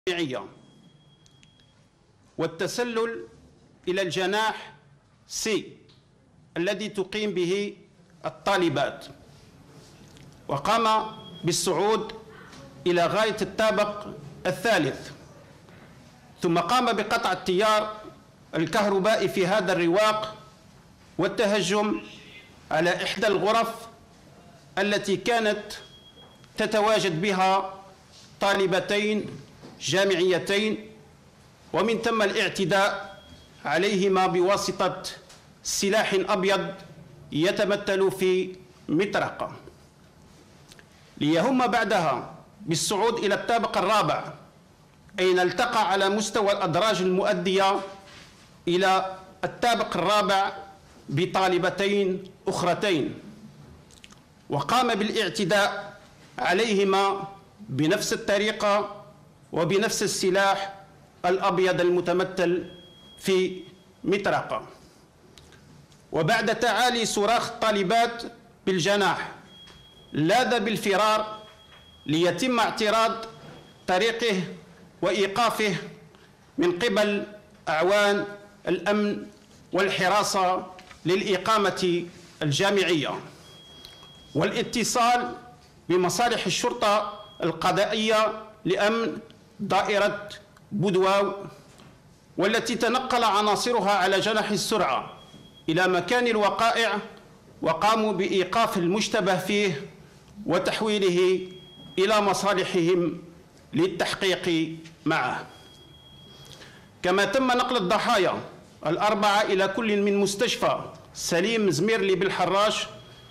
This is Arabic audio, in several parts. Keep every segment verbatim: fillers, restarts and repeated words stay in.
الجامعية والتسلل إلى الجناح سي الذي تقيم به الطالبات، وقام بالصعود إلى غاية الطابق الثالث، ثم قام بقطع التيار الكهربائي في هذا الرواق والتهجم على إحدى الغرف التي كانت تتواجد بها طالبتين جامعيتين، ومن ثم الاعتداء عليهما بواسطة سلاح أبيض يتمثل في مطرقة، ليهم بعدها بالصعود إلى الطابق الرابع، أين التقى على مستوى الأدراج المؤدية إلى الطابق الرابع بطالبتين أخرتين، وقام بالاعتداء عليهما بنفس الطريقة وبنفس السلاح الأبيض المتمثل في مطرقة. وبعد تعالي صراخ الطالبات بالجناح لاذ بالفرار ليتم اعتراض طريقه وإيقافه من قبل أعوان الأمن والحراسة للإقامة الجامعية والاتصال بمصالح الشرطة القضائية لأمن دائرة بودواو، والتي تنقل عناصرها على جناح السرعة إلى مكان الوقائع، وقاموا بإيقاف المشتبه فيه وتحويله إلى مصالحهم للتحقيق معه. كما تم نقل الضحايا الأربعة إلى كل من مستشفى سليم زميرلي بالحراش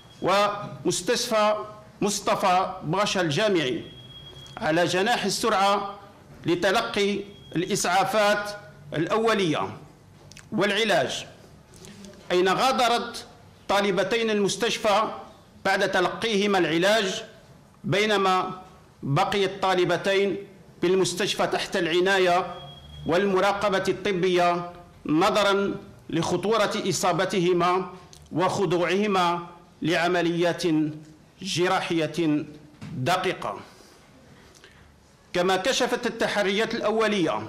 ومستشفى مصطفى باشا الجامعي على جناح السرعة لتلقي الإسعافات الأولية والعلاج، أين غادرت طالبتين المستشفى بعد تلقيهما العلاج، بينما بقيت طالبتين بالمستشفى تحت العناية والمراقبة الطبية نظراً لخطورة إصابتهما وخضوعهما لعمليات جراحية دقيقة. كما كشفت التحريات الأولية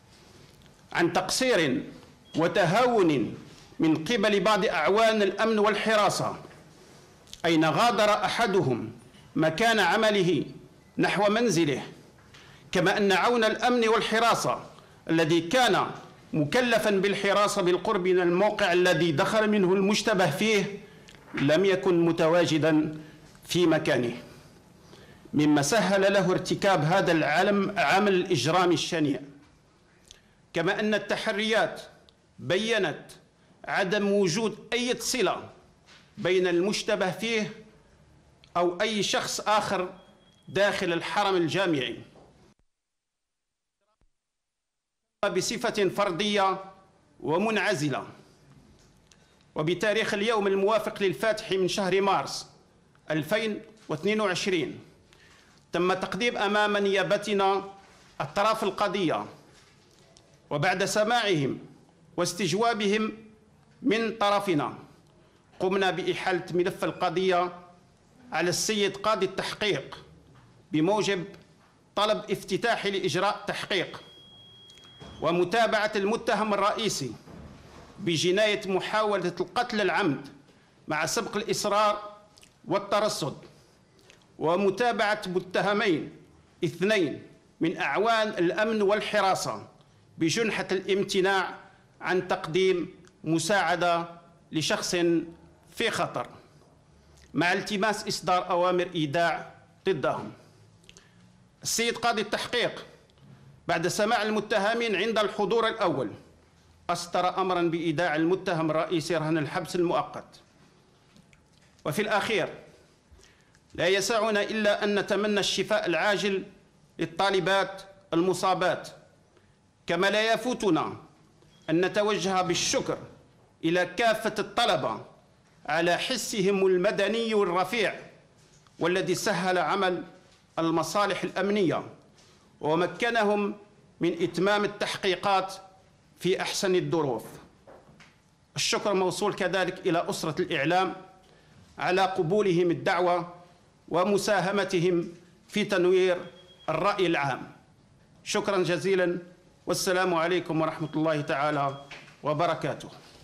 عن تقصير وتهاون من قبل بعض أعوان الأمن والحراسة، أين غادر أحدهم مكان عمله نحو منزله، كما أن عون الأمن والحراسة الذي كان مكلفا بالحراسة بالقرب من الموقع الذي دخل منه المشتبه فيه لم يكن متواجدا في مكانه، مما سهل له ارتكاب هذا العمل عمل الإجرام الشنيع. كما أن التحريات بيّنت عدم وجود أي صلة بين المشتبه فيه أو أي شخص آخر داخل الحرم الجامعي بصفة فردية ومنعزلة. وبتاريخ اليوم الموافق للفاتح من شهر مارس ألفين واثنين وعشرين تم تقديم أمام نيابتنا أطراف القضية، وبعد سماعهم واستجوابهم من طرفنا قمنا بإحالة ملف القضية على السيد قاضي التحقيق بموجب طلب افتتاحي لإجراء تحقيق ومتابعة المتهم الرئيسي بجناية محاولة القتل العمد مع سبق الإصرار والترصد، ومتابعة متهمين اثنين من أعوان الأمن والحراسة بجنحة الامتناع عن تقديم مساعدة لشخص في خطر، مع التماس إصدار أوامر إيداع ضدهم. السيد قاضي التحقيق بعد سماع المتهمين عند الحضور الأول أصدر أمراً بإيداع المتهم الرئيسي رهن الحبس المؤقت. وفي الأخير لا يسعنا إلا أن نتمنى الشفاء العاجل للطالبات المصابات، كما لا يفوتنا أن نتوجه بالشكر إلى كافة الطلبة على حسهم المدني الرفيع والذي سهل عمل المصالح الأمنية ومكنهم من إتمام التحقيقات في أحسن الظروف. الشكر موصول كذلك إلى أسرة الإعلام على قبولهم الدعوة ومساهمتهم في تنوير الرأي العام. شكرا جزيلا، والسلام عليكم ورحمة الله تعالى وبركاته.